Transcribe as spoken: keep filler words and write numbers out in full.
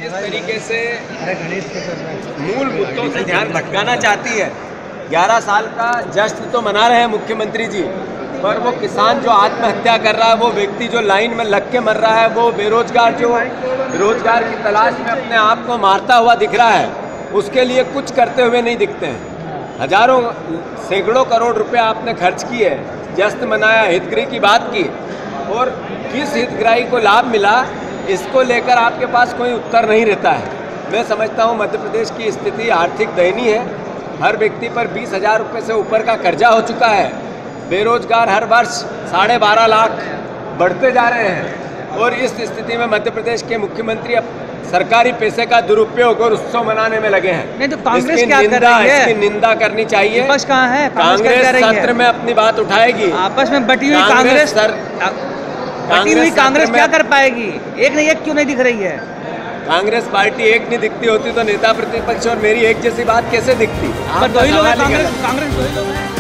जिस तरीके से मूल मुद्दों से ध्यान भटकाना चाहती है। ग्यारह साल का जश्न तो मना रहे हैं मुख्यमंत्री जी, पर वो किसान जो आत्महत्या कर रहा है, वो व्यक्ति जो लाइन में लग के मर रहा है, वो बेरोजगार जो रोजगार की तलाश में अपने आप को मारता हुआ दिख रहा है, उसके लिए कुछ करते हुए नहीं दिखते हैं। हजारों सैकड़ों करोड़ रुपए आपने खर्च किए, जश्न मनाया, हितग्राही की बात की, और किस हितग्राही को लाभ मिला इसको लेकर आपके पास कोई उत्तर नहीं रहता है। मैं समझता हूँ मध्य प्रदेश की स्थिति आर्थिक दयनीय है। हर व्यक्ति पर बीस हजार रुपये से ऊपर का कर्जा हो चुका है। बेरोजगार हर वर्ष साढ़े बारह लाख बढ़ते जा रहे हैं, और इस स्थिति में मध्य प्रदेश के मुख्यमंत्री अब सरकारी पैसे का दुरुपयोग और उत्सव मनाने में लगे हैं। नहीं तो कांग्रेस क्या कर रही है? इसकी निंदा करनी चाहिए। विपक्ष कहाँ है? कांग्रेस सत्र में अपनी बात उठाएगी। आपस में बटी हुई कांग्रेस बटी हुई कांग्रेस क्या कर पाएगी? एक नहीं एक क्यों नहीं दिख रही है? कांग्रेस पार्टी एक नहीं दिखती होती तो नेता प्रतिपक्ष और मेरी एक जैसी बात कैसे दिखती? दो ही लोग हैं कांग्रेस कांग्रेस दो ही लोग हैं।